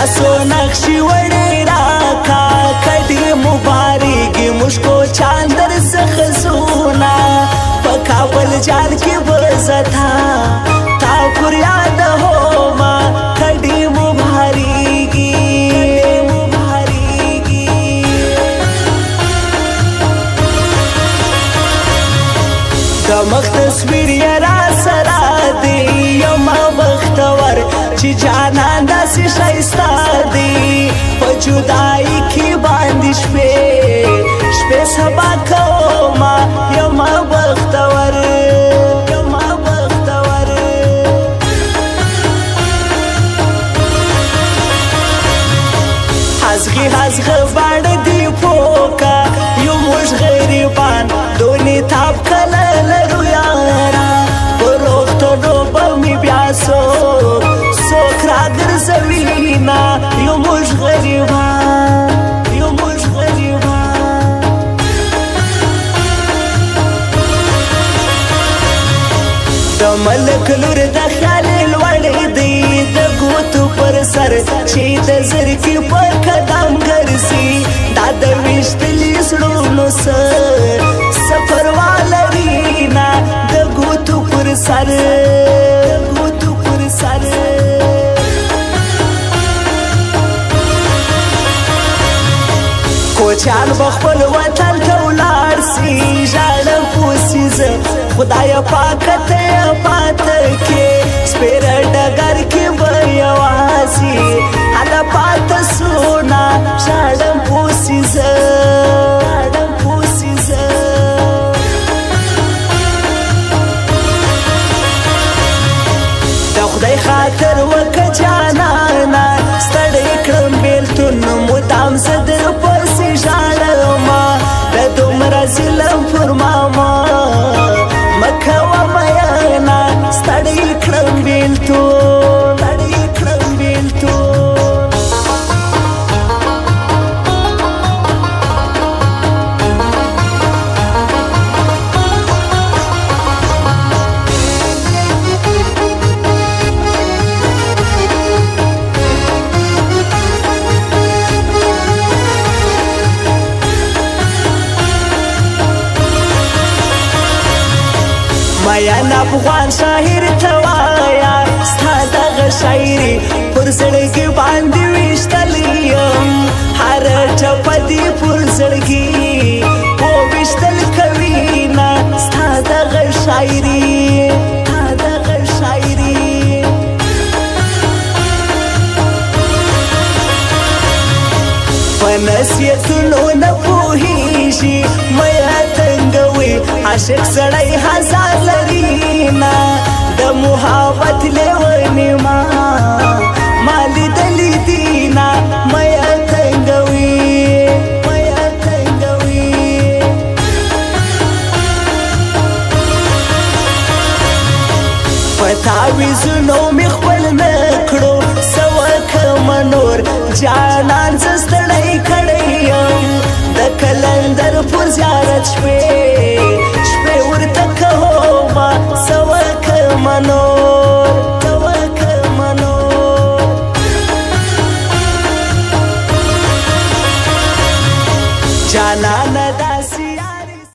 لاسو نقشی وڑی راکا کڑی مبارکی مشکو چاندر سخزونا پا کابل جال کی بزتا تا پر یاد ہو ما کڑی مبارکی دمخ تصویر یرا سرا دی یما بختور چی جانان داسی شایستا دی پا جدائی کی باندی شپے سبا کوما یما بختور حزغی باند دی پوکا یو مش غریبان دونی تاب کلل رو یارا بروختو دو بمی بیاسو سوک را در زوینا یو مش غریبان دا ملک لور دا خیال وڑی دی دا گوتو پر سر چی دا زرکی پر قدم گرسی دا دا ویشتلی سڑونو سفر والرینا دا گوتو پر سر کوچان بخبل وطن تولار سی جانم پوسی ز خدای پاکت پات کے سپیر ڈگر کی بیواسی حدا پات سونا جانم پوسی ز دا خدای خاطر وک جانانا ستڑی کرم بیلتون مدام صدر پرسی جانما دا دومرا ظلم فرماما مکہ و میانا ستڑی کرم بیلتون میان افغان شاعر توایا ستا دغه شاعري پر زړګي باندې ویشتل یم هر ټپه دې پر زړګي وویشتل کوي نه ستا دغه شاعري په نصیحتونو نه پوهېږي میا تنګوي عاشق سړی هزار لرینا د محبت لیونی ما لیدلی دینا میا تنګوي پتاویزونو می خپل نکړو سوکه نور جانان زستړی کړی یم د کلندر پر زیارت شپې ورته کوما سوکه منور جانان داسي